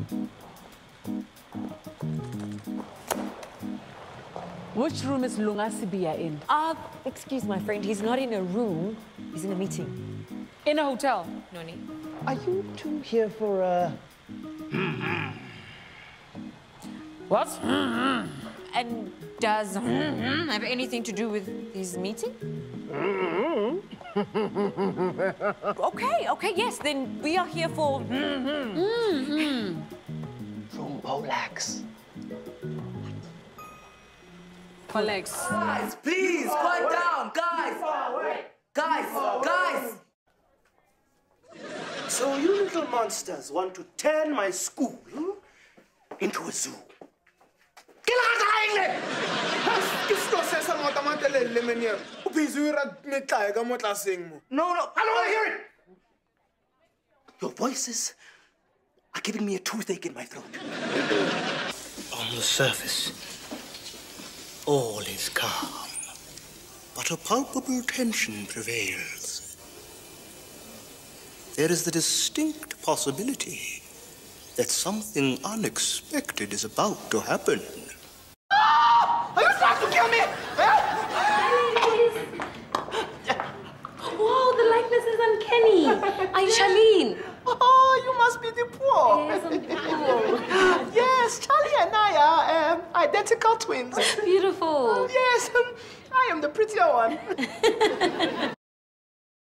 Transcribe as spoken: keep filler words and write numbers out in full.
Which room is Lunga Sibiya in? Uh, excuse my friend, he's not in a room, he's in a meeting. In a hotel? Noni. Are you two here for, uh... What? And does have anything to do with his meeting? Okay, okay, yes, then we are here for... From Bolax. Alex. Guys, please, quiet down, guys! Guys, guys! So you little monsters want to turn my school into a zoo? I No, no, I don't want to hear it! Your voices are giving me a toothache in my throat. On the surface, all is calm, but a palpable tension prevails. There is the distinct possibility that something unexpected is about to happen. Are you trying to kill me? Wow, the likeness is uncanny. Are you Charlene? Oh, you must be the poor. Yes, I'm beautiful. Yes, Charlie and I are um, identical twins. Beautiful. Yes, um, I am the prettier one.